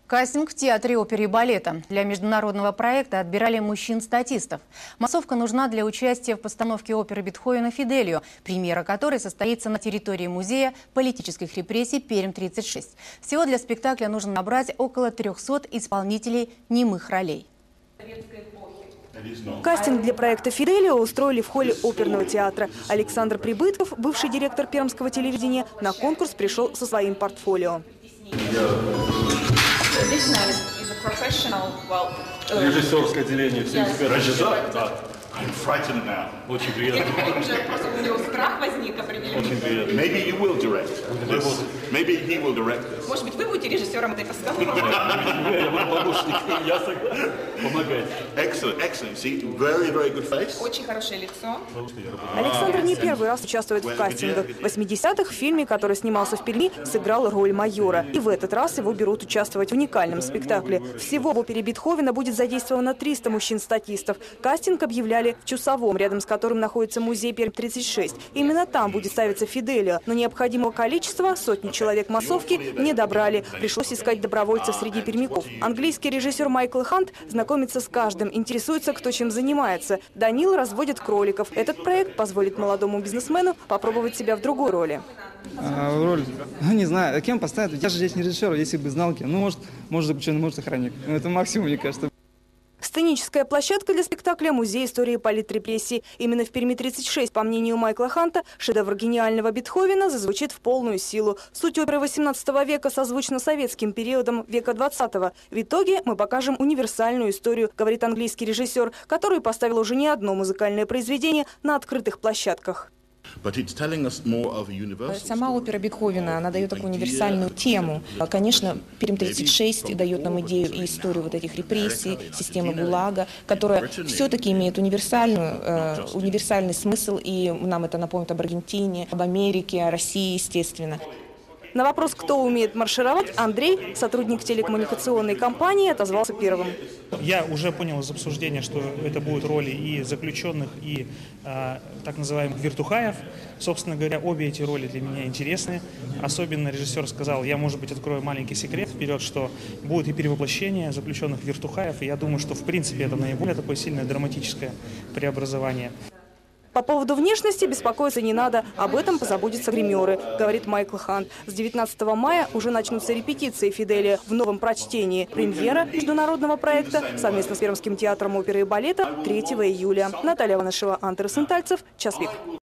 Кастинг в театре оперы и балета. Для международного проекта отбирали мужчин-статистов. Массовка нужна для участия в постановке оперы Бетховена «Фиделио», премьера которой состоится на территории музея политических репрессий Пермь-36. Всего для спектакля нужно набрать около 300 исполнителей немых ролей. Кастинг для проекта «Фиделио» устроили в холле оперного театра. Александр Прибытков, бывший директор пермского телевидения, на конкурс пришел со своим портфолио. Режиссерское отделение. Режиссер? Да. I'm frightened now. Очень приятно. У него страх возник определенный. Очень приятно. Maybe you will direct this. Maybe he will direct this. Может быть, вы будете режиссером этой постановки? Я буду помощником, я согласен. Помогать. Excellent, excellent. See, very, very good face. Очень хорошее лицо. Александр не первый раз участвует в кастингах. В 80-х в фильме, который снимался в Перми, сыграл роль майора. И в этот раз его берут участвовать в уникальном спектакле. Всего в опере Бетховена будет задействовано 300 мужчин-статистов. Кастинг объявляли в Чусовом, рядом с которым находится музей Пермь-36. Именно там будет ставиться «Фиделио», но необходимого количества, сотни человек массовки, не добрали. Пришлось искать добровольцев среди пермяков. Английский режиссер Майкл Хант знакомится с каждым, интересуется, кто чем занимается. Данил разводит кроликов. Этот проект позволит молодому бизнесмену попробовать себя в другой роли. Роль, не знаю, кем поставить? Я же здесь не режиссер, если бы знал кем. Ну, может заключенный, может охранник. Это максимум, мне кажется. Сценическая площадка для спектакля – музей истории политрепрессий. Именно в Перми-36, по мнению Майкла Ханта, шедевр гениального Бетховена зазвучит в полную силу. Суть оперы 18 века созвучна советским периодом века 20-го. В итоге мы покажем универсальную историю, говорит английский режиссер, который поставил уже не одно музыкальное произведение на открытых площадках. Сама опера Бетховена, она дает такую универсальную тему. Конечно, Пермь-36 дает нам идею и историю вот этих репрессий, системы ГУЛАГа, которая все-таки имеет универсальный смысл, и нам это напомнит об Аргентине, об Америке, о России, естественно. На вопрос, кто умеет маршировать, Андрей, сотрудник телекоммуникационной компании, отозвался первым. Я уже понял из обсуждения, что это будут роли и заключенных, и так называемых вертухаев. Собственно говоря, обе эти роли для меня интересны. Особенно режиссер сказал, я, может быть, открою маленький секрет вперед, что будет и перевоплощение заключенных в вертухаев. И я думаю, что в принципе это наиболее такое сильное драматическое преобразование. По поводу внешности беспокоиться не надо, об этом позаботятся гримеры, говорит Майкл Хант. С 19 мая уже начнутся репетиции «Фиделио» в новом прочтении. Премьера международного проекта совместно с Пермским театром оперы и балета 3 июля. Наталья Ванышева, Антон Сентальцев, «Час пик».